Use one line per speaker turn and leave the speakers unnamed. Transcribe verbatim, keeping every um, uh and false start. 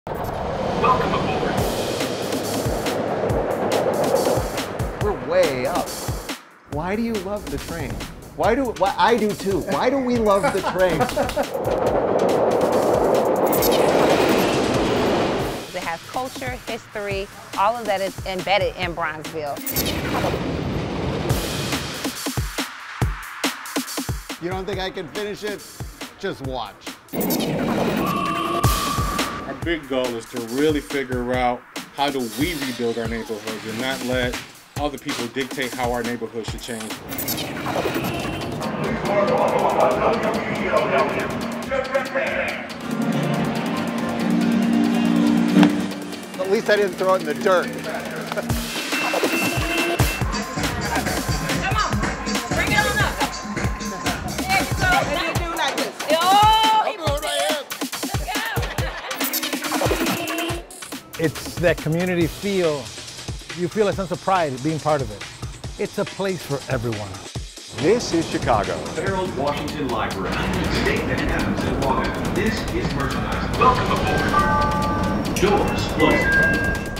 Welcome aboard.
We're way up. Why do you love the train? Why do, why, I do too. Why do we love the train?
It has culture, history, all of that is embedded in Bronzeville.
You don't think I can finish it? Just watch.
Our big goal is to really figure out how do we rebuild our neighborhoods and not let other people dictate how our neighborhood should change.
At least I didn't throw it in the dirt.
Come on, bring it on up. There you go. And you do like this. Oh, he moved it. Let's go.
It's that community feel. You feel a sense of pride being part of it. It's a place for everyone.
This is Chicago.
Harold Washington Library. State that happens in water. This is merchandise. Welcome aboard. Doors closing.